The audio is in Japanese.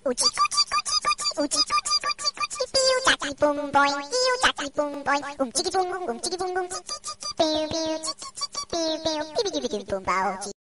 우지 우지 삐우 짜기 뿡보잉 삐우 짜기 뿡보잉 움직이 뿡뿡 움직이 뿡뿡 삐우 삐우 삐우 삐우 삐비기비기 뿡바오지